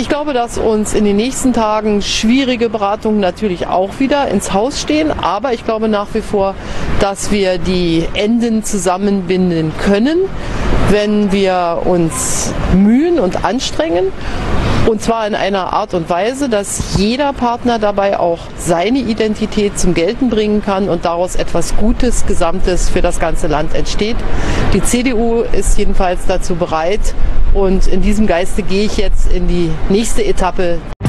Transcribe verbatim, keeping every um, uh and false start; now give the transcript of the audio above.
Ich glaube, dass uns in den nächsten Tagen schwierige Beratungen natürlich auch wieder ins Haus stehen. Aber ich glaube nach wie vor, dass wir die Enden zusammenbinden können, wenn wir uns mühen und anstrengen. Und zwar in einer Art und Weise, dass jeder Partner dabei auch seine Identität zum Gelten bringen kann und daraus etwas Gutes, Gesamtes für das ganze Land entsteht. Die C D U ist jedenfalls dazu bereit und in diesem Geiste gehe ich jetzt in die nächste Etappe.